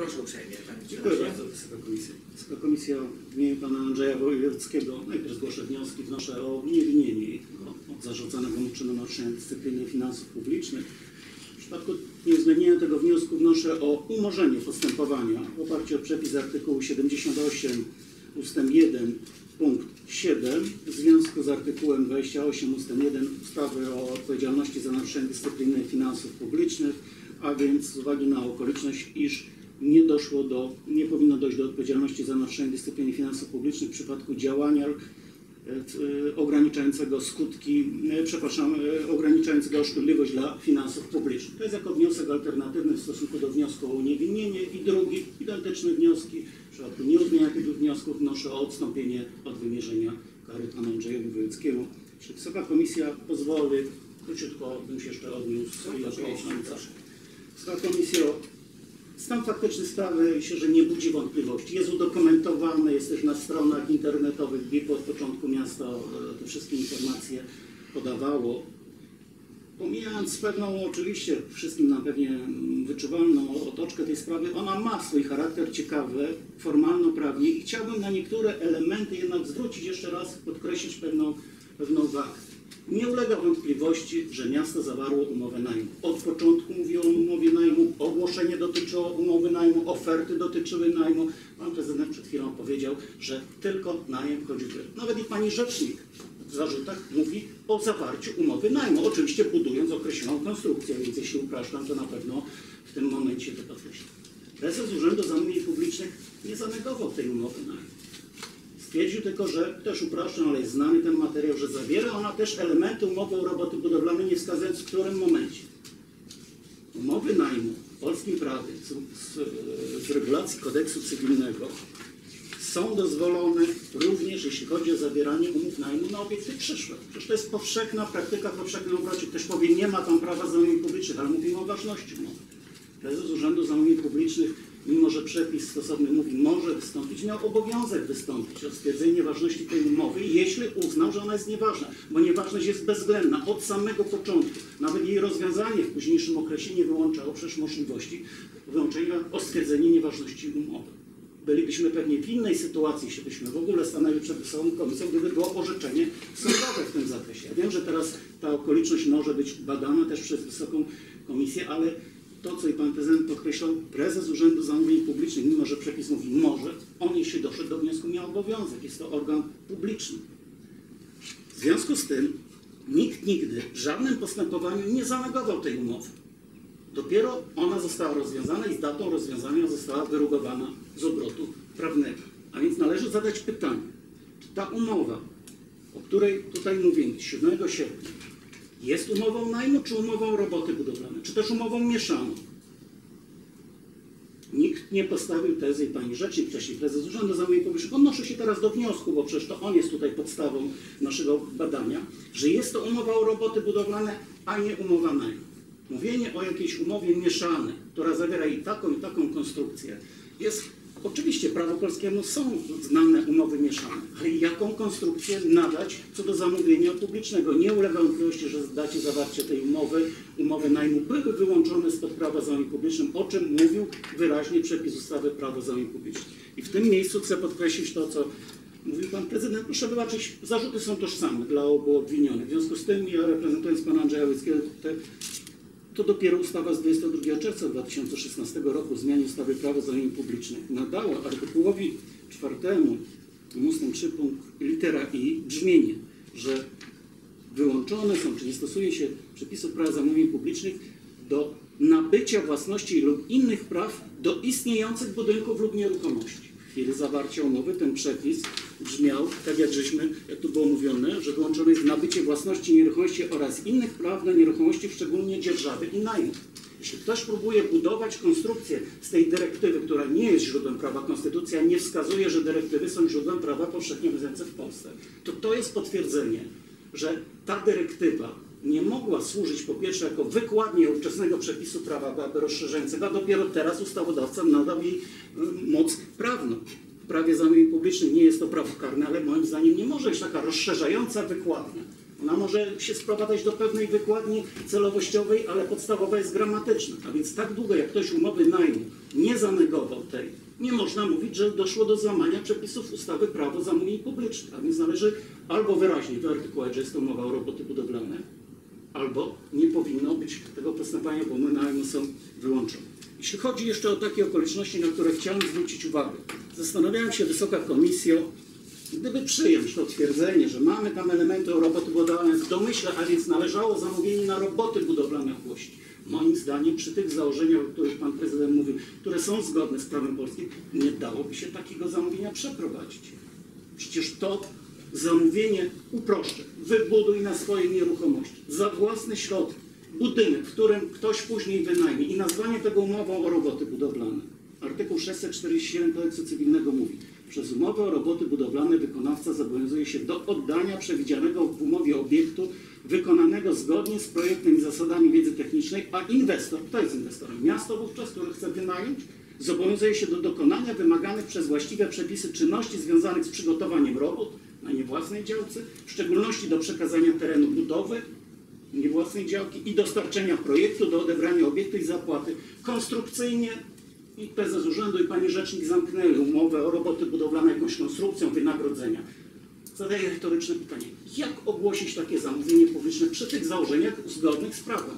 Proszę uprzejmie, Panie Dziękuję bardzo, Wysoka Komisja. Wysoka Komisja, w imieniu Pana Andrzeja Wojewódzkiego najpierw zgłoszę wnioski, wnoszę o uniewinnienie od zarzucanego mu czynu naruszenia dyscypliny finansów publicznych. W przypadku nieuwzględnienia tego wniosku wnoszę o umorzenie postępowania w oparciu o przepis artykułu 78 ust. 1 punkt 7 w związku z artykułem 28 ust. 1 ustawy o odpowiedzialności za naruszenie dyscypliny finansów publicznych, a więc z uwagi na okoliczność, iż nie powinno dojść do odpowiedzialności za naruszenie dyscypliny finansów publicznych w przypadku działania ograniczającego szkodliwość dla finansów publicznych. To jest jako wniosek alternatywny w stosunku do wniosku o uniewinnienie i drugi identyczny wnioski. W przypadku nieuwzględnienia tych wniosków wnoszę o odstąpienie od wymierzenia kary Panu Andrzejowi Wojewódzkiemu. Jeśli Wysoka Komisja pozwoli, króciutko bym się jeszcze odniósł. Wysoka Komisjo, stan faktyczny sprawy myślę, że nie budzi wątpliwości. Jest udokumentowany, jest też na stronach internetowych BIP. Od początku miasto te wszystkie informacje podawało. Pomijając pewną, oczywiście wszystkim nam pewnie wyczuwalną otoczkę tej sprawy, ona ma swój charakter ciekawy, formalno-prawnie i chciałbym na niektóre elementy jednak zwrócić jeszcze raz, podkreślić pewną wagę. Nie ulega wątpliwości, że miasto zawarło umowę najmu. Od początku mówiło o umowie najmu, ogłoszenie dotyczyło umowy najmu, oferty dotyczyły najmu. Pan prezydent przed chwilą powiedział, że tylko najem chodził. Nawet i pani rzecznik w zarzutach mówi o zawarciu umowy najmu. Oczywiście budując określoną konstrukcję, więc jeśli upraszczam, to na pewno w tym momencie to podkreślam. Prezes Urzędu Zamówień Publicznych nie zanegował tej umowy najmu. Stwierdził tylko, że, też upraszczam, ale jest znany ten materiał, że zawiera ona też elementy umowy o roboty budowlane, nie wskazując w którym momencie. Umowy najmu w polskim prawie z regulacji kodeksu cywilnego są dozwolone również, jeśli chodzi o zawieranie umów najmu na obiekty przyszłe. Przecież to jest powszechna praktyka, w powszechnym obrocie. Ktoś powie, nie ma tam prawa zamówień publicznych, ale mówimy o ważności umowy. Prezes Urzędu Zamówień Publicznych, mimo że przepis stosowny mówi, może wystąpić, miał obowiązek wystąpić o stwierdzenie nieważności tej umowy, jeśli uznał, że ona jest nieważna, bo nieważność jest bezwzględna od samego początku. Nawet jej rozwiązanie w późniejszym okresie nie wyłączało przecież możliwości wyłączenia o stwierdzenie nieważności umowy. Bylibyśmy pewnie w innej sytuacji, jeśli byśmy w ogóle stanęli przed Wysoką Komisją, gdyby było orzeczenie sądowe w tym zakresie. Ja wiem, że teraz ta okoliczność może być badana też przez Wysoką Komisję, ale to, co i Pan Prezydent podkreślał, prezes Urzędu Zamówień Publicznych, mimo że przepis mówi może, on jeśli doszedł do wniosku, miał obowiązek. Jest to organ publiczny. W związku z tym nikt nigdy w żadnym postępowaniu nie zanegował tej umowy. Dopiero ona została rozwiązana i z datą rozwiązania została wyrugowana z obrotu prawnego. A więc należy zadać pytanie, czy ta umowa, o której tutaj mówimy, 7 sierpnia, jest umową najmu, czy umową roboty budowlane, czy też umową mieszaną? Nikt nie postawił tezy, i pani rzecznik, wcześniej prezes Urzędu Zamówień Publicznych, odnoszę się teraz do wniosku, bo przecież to on jest tutaj podstawą naszego badania, że jest to umowa o roboty budowlane, a nie umowa najmu. Mówienie o jakiejś umowie mieszanej, która zawiera i taką konstrukcję, jest oczywiście prawo polskiemu są znane umowy mieszane, ale jaką konstrukcję nadać co do zamówienia publicznego? Nie ulega wątpliwości, że w dacie zawarcia tej umowy najmu były wyłączone spod prawa zamówień publicznych, o czym mówił wyraźnie przepis ustawy Prawo zamówień publicznych. I w tym miejscu chcę podkreślić to, co mówił Pan Prezydent. Proszę wybaczyć, zarzuty są tożsame dla obu obwinionych. W związku z tym ja, reprezentując Pana Andrzeja Wojewódzkiego, to dopiero ustawa z 22 czerwca 2016 roku o zmianie ustawy Prawo zamówień publicznych nadała artykułowi 4 ust. 3 punkt litera i brzmienie, że wyłączone są, czyli stosuje się przepisów Prawa zamówień publicznych do nabycia własności lub innych praw do istniejących budynków lub nieruchomości. W chwili zawarcia umowy ten przepis brzmiał, tak jak tu było mówione, że wyłączone jest nabycie własności nieruchomości oraz innych praw na nieruchomości, szczególnie dzierżawy i najmu. Jeśli ktoś próbuje budować konstrukcję z tej dyrektywy, która nie jest źródłem prawa, konstytucja nie wskazuje, że dyrektywy są źródłem prawa powszechnie obowiązujące w Polsce, to jest potwierdzenie, że ta dyrektywa nie mogła służyć po pierwsze jako wykładnia ówczesnego przepisu prawa rozszerzającego, a dopiero teraz ustawodawca nadał jej moc prawną. W prawie zamówień publicznych nie jest to prawo karne, ale moim zdaniem nie może być taka rozszerzająca wykładnia. Ona może się sprowadzać do pewnej wykładni celowościowej, ale podstawowa jest gramatyczna. A więc tak długo, jak ktoś umowy najmu nie zanegował tej, nie można mówić, że doszło do złamania przepisów ustawy Prawo zamówień publicznych. A więc należy albo wyraźnie wyartykułować, że jest to umowa o roboty budowlane, albo nie powinno być tego postępowania, bo umowy najmu są wyłączone. Jeśli chodzi jeszcze o takie okoliczności, na które chciałem zwrócić uwagę, zastanawiałem się, Wysoka Komisjo, gdyby przyjąć to twierdzenie, że mamy tam elementy o roboty budowlane w domyśle, a więc należało zamówienie na roboty budowlane ogłosić. Moim zdaniem przy tych założeniach, o których Pan Prezydent mówił, które są zgodne z prawem polskim, nie dałoby się takiego zamówienia przeprowadzić. Przecież to zamówienie uproszczę. Wybuduj na swojej nieruchomości za własne środki budynek, w którym ktoś później wynajmie i nazwanie tego umową o roboty budowlane. Artykuł 647 Kodeksu Cywilnego mówi: przez umowę o roboty budowlane wykonawca zobowiązuje się do oddania przewidzianego w umowie obiektu wykonanego zgodnie z projektem i zasadami wiedzy technicznej, a inwestor, kto jest inwestorem? Miasto wówczas, które chce wynająć, zobowiązuje się do dokonania wymaganych przez właściwe przepisy czynności związanych z przygotowaniem robót na niewłasnej działce, w szczególności do przekazania terenu budowy niewłasnej działki i dostarczenia projektu do odebrania obiektu i zapłaty. Konstrukcyjnie i prezes urzędu i pani rzecznik zamknęli umowę o roboty budowlane jakąś konstrukcją wynagrodzenia. Zadaję retoryczne pytanie. Jak ogłosić takie zamówienie publiczne przy tych założeniach zgodnych z prawem?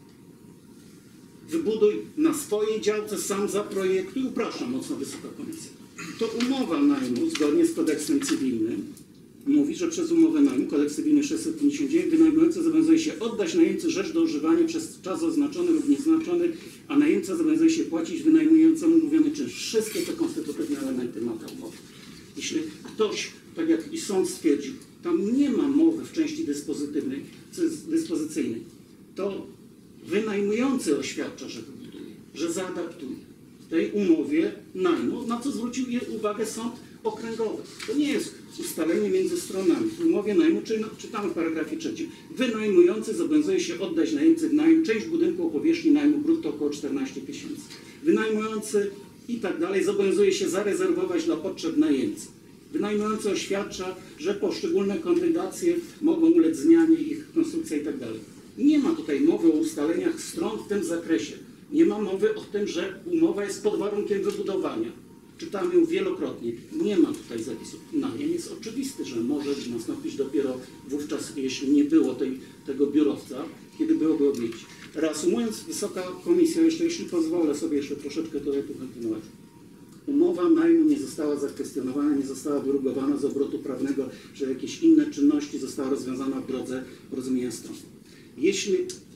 Wybuduj na swojej działce, sam zaprojektuj, upraszczam mocno, Wysoka Komisja. To umowa najmu zgodnie z Kodeksem Cywilnym mówi, że przez umowę najmu, Kodeks Cywilny 659, wynajmujący zobowiązuje się oddać najemcy rzecz do używania przez czas oznaczony lub nieznaczony, a najemca zobowiązuje się płacić wynajmującemu umówiony czynsz. Wszystkie te konstytutywne elementy ma ta umowa. Jeśli ktoś, tak jak i sąd stwierdził, tam nie ma mowy w części dyspozycyjnej, to wynajmujący oświadcza, że wybuduje, że zaadaptuje. W tej umowie najmu, na co zwrócił uwagę sąd okręgowy. To nie jest ustalenie między stronami. W umowie najmu, czytamy w paragrafie 3, wynajmujący zobowiązuje się oddać najemcy w najem część budynku o powierzchni najmu brutto około 14 000. Wynajmujący i tak dalej zobowiązuje się zarezerwować dla potrzeb najemcy. Wynajmujący oświadcza, że poszczególne kondygacje mogą ulec zmianie, ich konstrukcja i tak dalej. Nie ma tutaj mowy o ustaleniach stron w tym zakresie. Nie ma mowy o tym, że umowa jest pod warunkiem wybudowania. Czytamy ją wielokrotnie. Nie ma tutaj zapisów. Najem jest oczywisty, że może nastąpić dopiero wówczas, jeśli nie było tego biurowca, kiedy byłoby objęcie. Reasumując, Wysoka Komisjo, jeszcze jeśli pozwolę sobie jeszcze troszeczkę tutaj kontynuować. Umowa najmu nie została zakwestionowana, nie została wyrugowana z obrotu prawnego, że jakieś inne czynności została rozwiązana w drodze porozumienia stron. Jeśli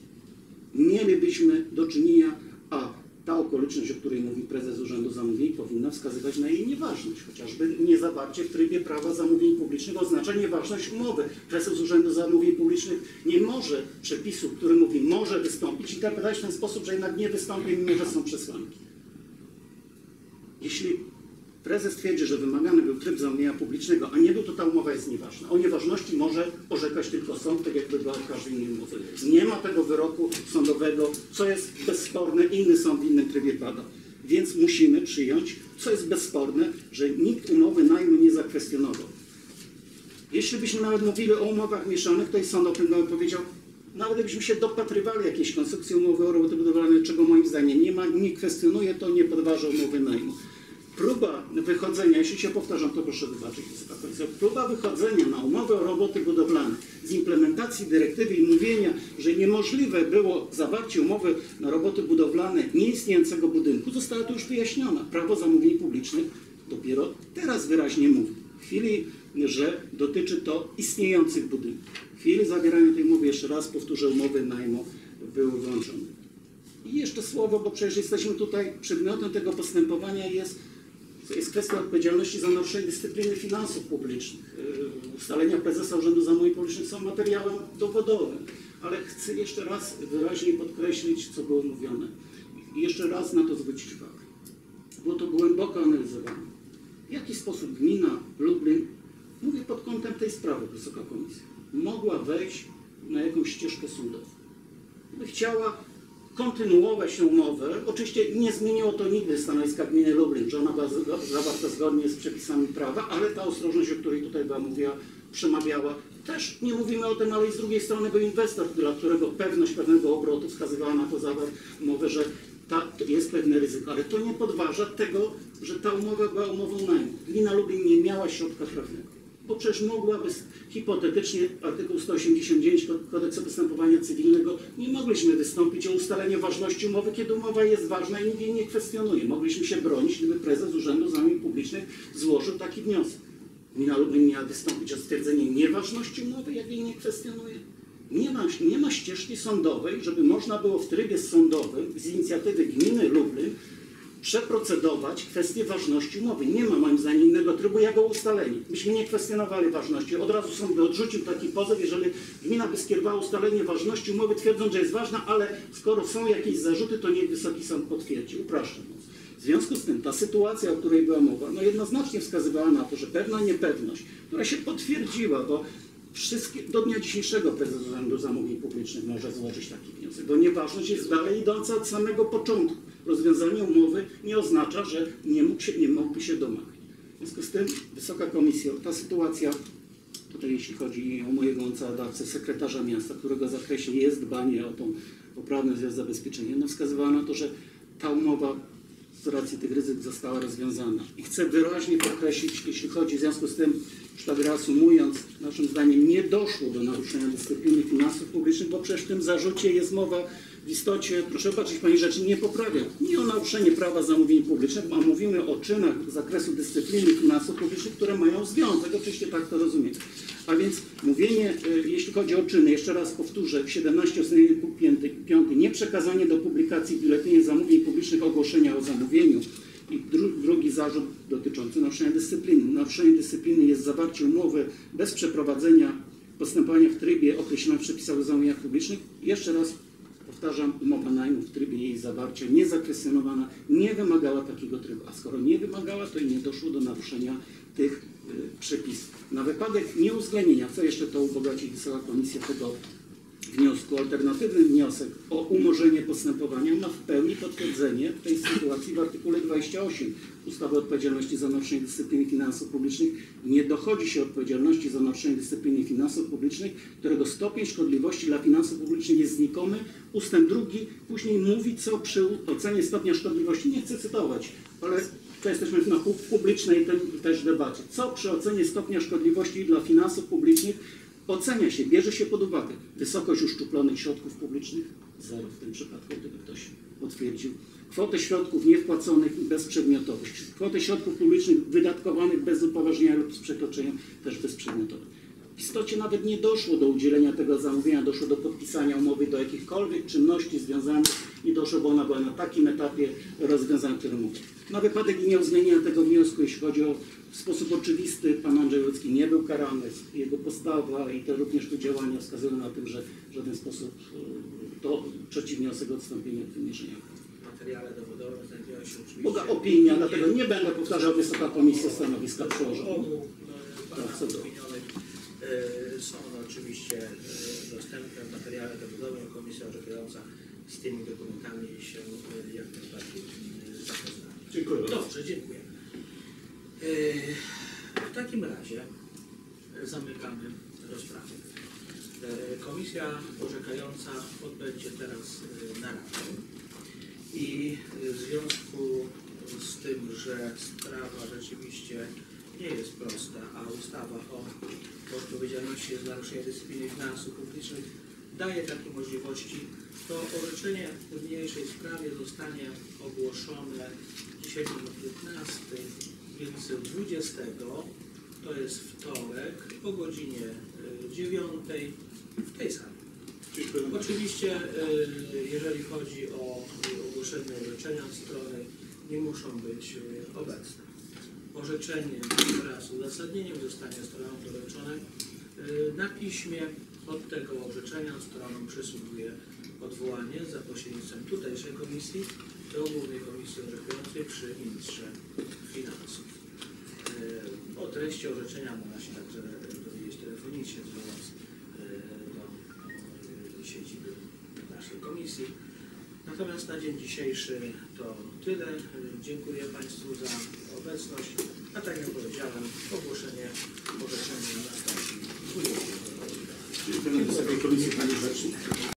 mielibyśmy do czynienia, a ta okoliczność, o której mówi prezes Urzędu Zamówień, powinna wskazywać na jej nieważność. Chociażby niezawarcie w trybie prawa zamówień publicznych oznacza nieważność umowy. Prezes Urzędu Zamówień Publicznych nie może przepisu, który mówi może wystąpić, interpretować w ten sposób, że jednak nie wystąpi, mimo że są przesłanki. Jeśli prezes twierdzi, że wymagany był tryb zamówienia publicznego, a nie był, to ta umowa jest nieważna. O nieważności może orzekać tylko sąd, tak jak bywa w każdej innej umowie. Nie ma tego wyroku sądowego, co jest bezsporne, inny sąd w innym trybie pada. Więc musimy przyjąć, co jest bezsporne, że nikt umowy najmu nie zakwestionował. Jeśli byśmy nawet mówili o umowach mieszanych, to i sąd okręgowy powiedział, nawet gdybyśmy się dopatrywali jakiejś konstrukcji umowy o roboty budowlane, czego moim zdaniem nie ma, nie kwestionuje, to nie podważa umowy najmu. Próba wychodzenia, jeśli się powtarzam, to proszę wybaczyć, Wysoka Komisja, próba wychodzenia na umowę o roboty budowlane z implementacji dyrektywy i mówienia, że niemożliwe było zawarcie umowy na roboty budowlane nieistniejącego budynku, została to już wyjaśniona. Prawo zamówień publicznych dopiero teraz wyraźnie mówi. W chwili, że dotyczy to istniejących budynków. W chwili zawierania tej umowy, jeszcze raz powtórzę, umowy najmu były wyłączone. I jeszcze słowo, bo przecież jesteśmy tutaj, przedmiotem tego postępowania jest kwestia odpowiedzialności za naruszenie dyscypliny finansów publicznych. Ustalenia prezesa Urzędu Zamówień Publicznych są materiałem dowodowym, ale chcę jeszcze raz wyraźnie podkreślić, co było mówione. I jeszcze raz na to zwrócić uwagę. Było to głęboko analizowane. W jaki sposób gmina Lublin, mówię pod kątem tej sprawy, Wysoka Komisja, mogła wejść na jakąś ścieżkę sądową. Gdyby chciała kontynuować tę umowę. Oczywiście nie zmieniło to nigdy stanowiska gminy Lublin, że ona była zawarta zgodnie z przepisami prawa, ale ta ostrożność, o której tutaj była mówiła, przemawiała. Też nie mówimy o tym, ale i z drugiej strony był inwestor, dla którego pewność pewnego obrotu wskazywała na to umowę, że jest pewne ryzyko, ale to nie podważa tego, że ta umowa była umową najmu. Gmina Lublin nie miała środka prawnego, bo przecież mogłaby hipotetycznie, artykuł 189 Kodeksu Postępowania Cywilnego, nie mogliśmy wystąpić o ustalenie ważności umowy, kiedy umowa jest ważna i nikt jej nie kwestionuje. Mogliśmy się bronić, gdyby prezes Urzędu Zamówień Publicznych złożył taki wniosek. Gmina Lublin miała wystąpić o stwierdzenie nieważności umowy, jak jej nie kwestionuje. Nie ma ścieżki sądowej, żeby można było w trybie sądowym z inicjatywy gminy Lublin przeprocedować kwestię ważności umowy. Nie ma moim zdaniem innego trybu jak o ustalenie. Myśmy nie kwestionowali ważności. Od razu sąd by odrzucił taki pozew, jeżeli gmina by skierowała ustalenie ważności umowy, twierdząc, że jest ważna, ale skoro są jakieś zarzuty, to niech Wysoki Sąd potwierdzi. Upraszczam. W związku z tym ta sytuacja, o której była mowa, jednoznacznie wskazywała na to, że pewna niepewność, która się potwierdziła, bo do dnia dzisiejszego prezes Urzędu Zamówień Publicznych może złożyć taki wniosek, bo nieważność jest dalej idąca od samego początku. Rozwiązanie umowy nie oznacza, że nie mógłby się domagać. W związku z tym, Wysoka Komisjo, ta sytuacja, tutaj jeśli chodzi o mojego mocodawcę, sekretarza miasta, którego zakresie jest dbanie o tą poprawność z zabezpieczeniem, wskazywała na to, że ta umowa z racji tych ryzyk została rozwiązana. I chcę wyraźnie podkreślić, jeśli chodzi w związku z tym, już tak reasumując, naszym zdaniem nie doszło do naruszenia dyscypliny finansów publicznych, bo przecież w tym zarzucie jest mowa w istocie, proszę patrzeć, Pani rzeczy nie poprawia, nie o naruszenie prawa zamówień publicznych, a mówimy o czynach z zakresu dyscypliny finansów publicznych, które mają związek, oczywiście tak to rozumiem. A więc mówienie, jeśli chodzi o czyny, jeszcze raz powtórzę, 17 ust. 5, nieprzekazanie do publikacji w Biuletynie Zamówień Publicznych ogłoszenia o zamówieniu i drugi zarzut dotyczący naruszenia dyscypliny. Naruszenie dyscypliny jest zawarcie umowy bez przeprowadzenia postępowania w trybie określonym w przepisach o zamówieniach publicznych. Jeszcze raz powtarzam, umowa najmu w trybie jej zawarcia niezakwestionowana nie wymagała takiego trybu, a skoro nie wymagała, to i nie doszło do naruszenia tych przepisów. Na wypadek nieuwzględnienia, chcę jeszcze to ubogacić Wysoka Komisja tego wniosku, alternatywny wniosek o umorzenie postępowania ma w pełni potwierdzenie tej sytuacji w artykule 28 ustawy o odpowiedzialności za naruszenie dyscypliny finansów publicznych. Nie dochodzi się odpowiedzialności za naruszenie dyscypliny finansów publicznych, którego stopień szkodliwości dla finansów publicznych jest znikomy. Ustęp 2 później mówi, co przy ocenie stopnia szkodliwości, nie chcę cytować, ale to jesteśmy na publicznej też debacie. Co przy ocenie stopnia szkodliwości dla finansów publicznych ocenia się, bierze się pod uwagę wysokość uszczuplonych środków publicznych, zero w tym przypadku, gdyby ktoś potwierdził, kwotę środków niewpłaconych i bezprzedmiotowość, kwotę środków publicznych wydatkowanych bez upoważnienia lub z przekroczeniem, też bezprzedmiotowych. W istocie nawet nie doszło do udzielenia tego zamówienia, doszło do podpisania umowy, do jakichkolwiek czynności związanych i doszło, bo ona była na takim etapie rozwiązania, który mówię. Na wypadek nieuwzględnienia tego wniosku, jeśli chodzi o w sposób oczywisty, pan Andrzej Łódzki nie był karany, jego postawa i to również tu działania wskazują na tym, że w żaden sposób to trzeci wniosek o odstąpienie od wymierzenia. W materiale dowodowym znajdują się oczywiście... Boga opinia, dlatego nie będę powtarzał, Wysoka Komisja stanowiska przyłożona. Obu opinionych są one oczywiście dostępne w materiale dowodowym. Komisja orzekająca z tymi dokumentami się jak najbardziej zapoznała. Dziękuję. Dobrze, dziękuję. W takim razie zamykamy rozprawę. Komisja orzekająca odbędzie teraz naradę i w związku z tym, że sprawa rzeczywiście nie jest prosta, a ustawa o odpowiedzialności za naruszenie dyscypliny finansów publicznych daje takie możliwości, to orzeczenie w niniejszej sprawie zostanie ogłoszone dzisiaj o 15, więc 20, to jest wtorek, o godzinie 9 w tej sali. Oczywiście, jeżeli chodzi o ogłoszenie orzeczenia, strony nie muszą być obecne. Orzeczenie wraz z uzasadnieniem zostanie stronom doręczone na piśmie. Od tego orzeczenia stronom przysługuje odwołanie za pośrednictwem tutejszej komisji do Głównej Komisji Orzekującej przy Ministrze Finansów. O treści orzeczenia można się także dowiedzieć telefonicznie, dzwoniąc do siedziby naszej komisji. Natomiast na dzień dzisiejszy to tyle. Dziękuję Państwu za obecność, a tak jak powiedziałem, ogłoszenie orzeczenia nastąpi 20. Dziękujemy Wysokiej Komisji, Pani Rzecznik.